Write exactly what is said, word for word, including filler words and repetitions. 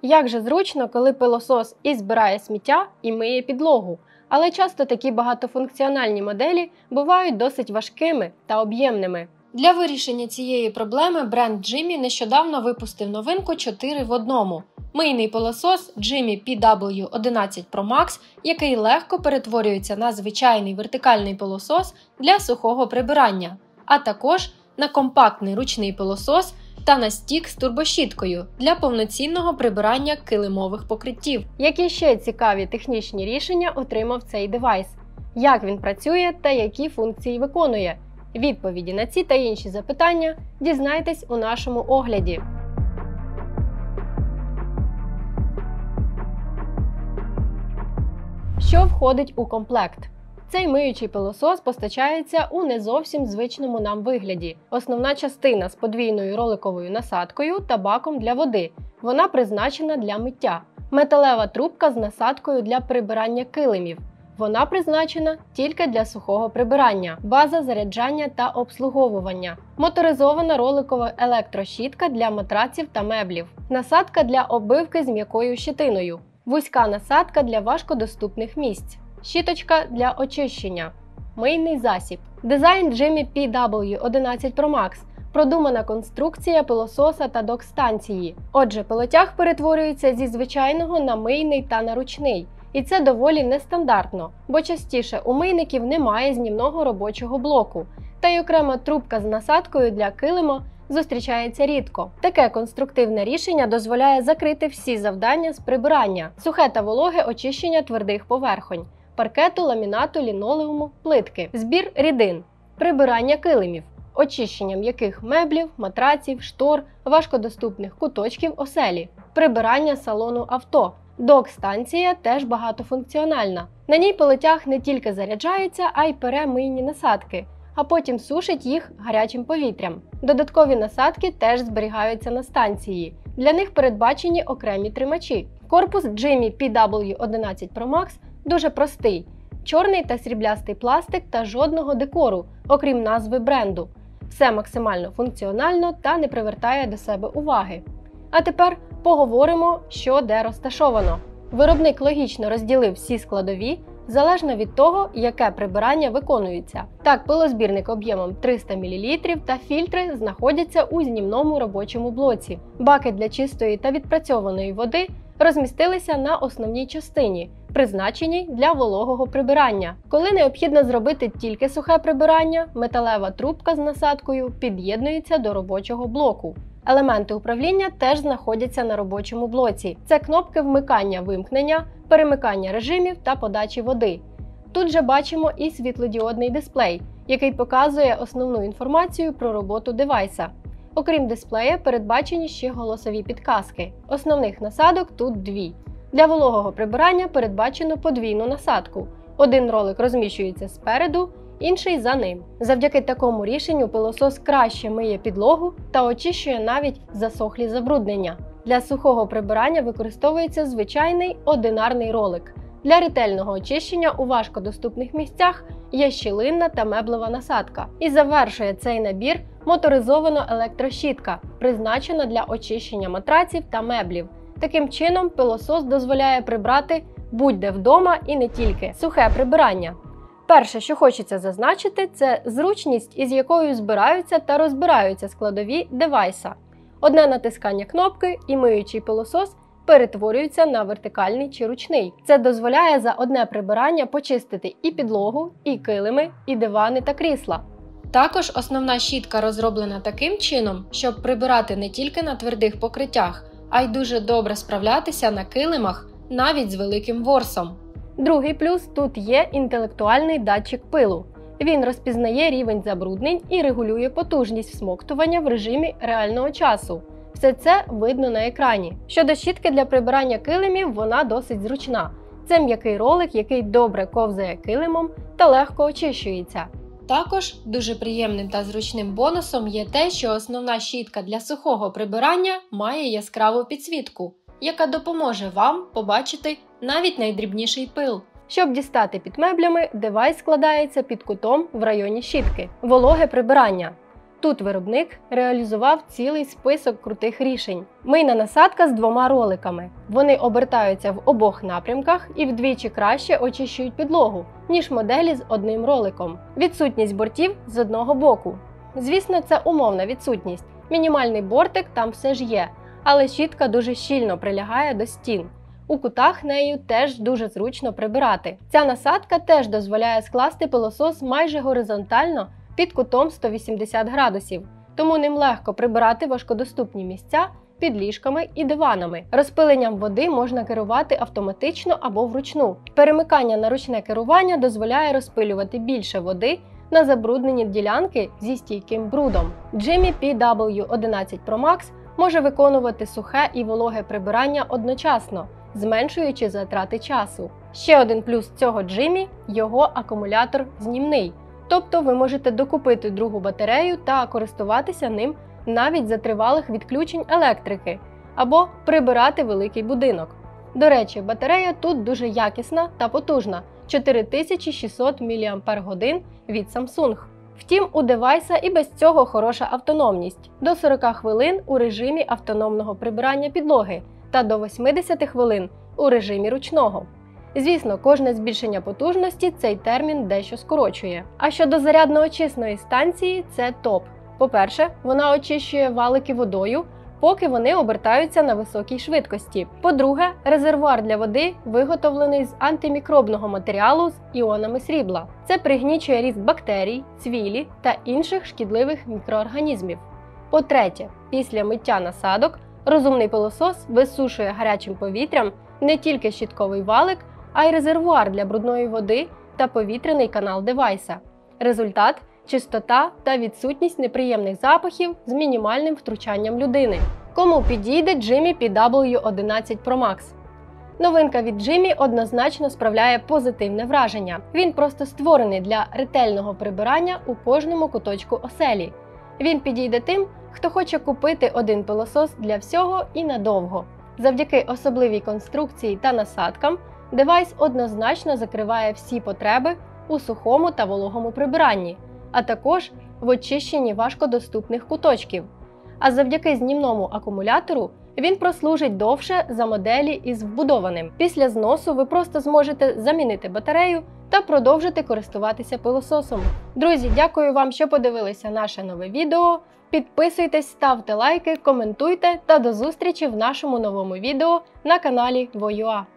Як же зручно, коли пилосос і збирає сміття, і миє підлогу. Але часто такі багатофункціональні моделі бувають досить важкими та об'ємними. Для вирішення цієї проблеми бренд Jimmy нещодавно випустив новинку чотири в одному. Мийний пилосос Jimmy пі дабл ю одинадцять Pro Max, який легко перетворюється на звичайний вертикальний пилосос для сухого прибирання, а також на компактний ручний пилосос та на стік з турбощіткою для повноцінного прибирання килимових покриттів. Які ще цікаві технічні рішення отримав цей девайс? Як він працює та які функції виконує? Відповіді на ці та інші запитання дізнайтесь у нашому огляді. Що входить у комплект? Цей миючий пилосос постачається у не зовсім звичному нам вигляді. Основна частина з подвійною роликовою насадкою та баком для води. Вона призначена для миття. Металева трубка з насадкою для прибирання килимів. Вона призначена тільки для сухого прибирання. База заряджання та обслуговування. Моторизована роликова електрощітка для матраців та меблів. Насадка для оббивки з м'якою щетиною. Вузька насадка для важкодоступних місць. Щіточка для очищення. Мийний засіб. Дизайн Jimmy пі дабл ю одинадцять Pro Max. Продумана конструкція пилососа та док-станції. Отже, пилотяг перетворюється зі звичайного на мийний та на ручний. І це доволі нестандартно, бо частіше у мийників немає знімного робочого блоку, та й окрема трубка з насадкою для килима зустрічається рідко. Таке конструктивне рішення дозволяє закрити всі завдання з прибирання, сухе та вологе очищення твердих поверхонь, паркету, ламінату, лінолеуму, плитки, збір рідин, прибирання килимів, очищення м'яких меблів, матраців, штор, важкодоступних куточків оселі, прибирання салону авто. Док-станція теж багатофункціональна. На ній пилотяг не тільки заряджається, а й пере мийні насадки, а потім сушить їх гарячим повітрям. Додаткові насадки теж зберігаються на станції. Для них передбачені окремі тримачі. Корпус Jimmy пі дабл ю одинадцять Pro Max дуже простий. Чорний та сріблястий пластик та жодного декору, окрім назви бренду. Все максимально функціонально та не привертає до себе уваги. А тепер поговоримо, що де розташовано. Виробник логічно розділив всі складові, залежно від того, яке прибирання виконується. Так, пилозбірник об'ємом триста мілілітрів та фільтри знаходяться у знімному робочому блоці. Баки для чистої та відпрацьованої води розмістилися на основній частині, призначеній для вологого прибирання. Коли необхідно зробити тільки сухе прибирання, металева трубка з насадкою під'єднується до робочого блоку. Елементи управління теж знаходяться на робочому блоці. Це кнопки вмикання-вимкнення, перемикання режимів та подачі води. Тут же бачимо і світлодіодний дисплей, який показує основну інформацію про роботу девайса. Окрім дисплея, передбачені ще голосові підказки. Основних насадок тут дві. Для вологого прибирання передбачено подвійну насадку. Один ролик розміщується спереду, інший за ним. Завдяки такому рішенню пилосос краще миє підлогу та очищує навіть засохлі забруднення. Для сухого прибирання використовується звичайний одинарний ролик. Для ретельного очищення у важкодоступних місцях є щілинна та меблева насадка. І завершує цей набір моторизована електрощітка, призначена для очищення матраців та меблів. Таким чином, пилосос дозволяє прибрати будь-де вдома і не тільки. Сухе прибирання. Перше, що хочеться зазначити, це зручність, із якою збираються та розбираються складові девайса. Одне натискання кнопки і миючий пилосос перетворюється на вертикальний чи ручний. Це дозволяє за одне прибирання почистити і підлогу, і килими, і дивани та крісла. Також основна щітка розроблена таким чином, щоб прибирати не тільки на твердих покриттях, а й дуже добре справлятися на килимах, навіть з великим ворсом. Другий плюс – тут є інтелектуальний датчик пилу. Він розпізнає рівень забруднень і регулює потужність всмоктування в режимі реального часу. Все це видно на екрані. Щодо щітки для прибирання килимів, вона досить зручна. Це м'який ролик, який добре ковзає килимом та легко очищується. Також дуже приємним та зручним бонусом є те, що основна щітка для сухого прибирання має яскраву підсвітку, яка допоможе вам побачити навіть найдрібніший пил. Щоб дістати під меблями, девайс складається під кутом в районі щітки. Вологе прибирання. Тут виробник реалізував цілий список крутих рішень. Мийна насадка з двома роликами. Вони обертаються в обох напрямках і вдвічі краще очищують підлогу, ніж моделі з одним роликом. Відсутність бортів з одного боку. Звісно, це умовна відсутність. Мінімальний бортик там все ж є, але щітка дуже щільно прилягає до стін. У кутах нею теж дуже зручно прибирати. Ця насадка теж дозволяє скласти пилосос майже горизонтально під кутом сто вісімдесят градусів, тому ним легко прибирати важкодоступні місця під ліжками і диванами. Розпиленням води можна керувати автоматично або вручну. Перемикання на ручне керування дозволяє розпилювати більше води на забруднені ділянки зі стійким брудом. Джиммі пі дабл ю одинадцять Pro Max може виконувати сухе і вологе прибирання одночасно, зменшуючи затрати часу. Ще один плюс цього Джиммі – його акумулятор знімний. Тобто ви можете докупити другу батарею та користуватися ним навіть за тривалих відключень електрики або прибирати великий будинок. До речі, батарея тут дуже якісна та потужна – чотири тисячі шістсот міліампер годин від Samsung. Втім, у девайса і без цього хороша автономність – до сорока хвилин у режимі автономного прибирання підлоги та до восьмидесяти хвилин у режимі ручного. Звісно, кожне збільшення потужності цей термін дещо скорочує. А щодо зарядно-очисної станції – це топ. По-перше, вона очищує валики водою, поки вони обертаються на високій швидкості. По-друге, резервуар для води виготовлений з антимікробного матеріалу з іонами срібла. Це пригнічує ріст бактерій, цвілі та інших шкідливих мікроорганізмів. По-третє, після миття насадок розумний пилосос висушує гарячим повітрям не тільки щітковий валик, а й резервуар для брудної води та повітряний канал девайса. Результат – чистота та відсутність неприємних запахів з мінімальним втручанням людини. Кому підійде Джиммі пі дабл ю одинадцять Pro Max? Новинка від Джиммі однозначно справляє позитивне враження. Він просто створений для ретельного прибирання у кожному куточку оселі. Він підійде тим, хто хоче купити один пилосос для всього і надовго. Завдяки особливій конструкції та насадкам девайс однозначно закриває всі потреби у сухому та вологому прибиранні, а також в очищенні важкодоступних куточків. А завдяки знімному акумулятору він прослужить довше за моделі із вбудованим. Після зносу ви просто зможете замінити батарею та продовжити користуватися пилососом. Друзі, дякую вам, що подивилися наше нове відео. Підписуйтесь, ставте лайки, коментуйте та до зустрічі в нашому новому відео на каналі Voyua.